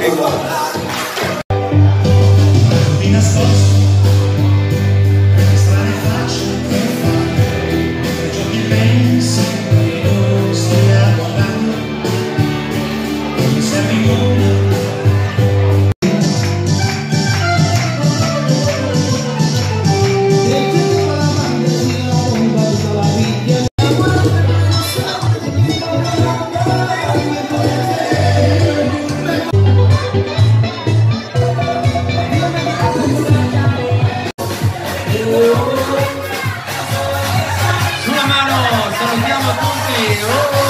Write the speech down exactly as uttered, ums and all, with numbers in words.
Di nascosto, che strane facce che fai, mentre giochi pensi, io stai a guardare, mi servi una. Sulla mano, salutiamo tutti! Oh!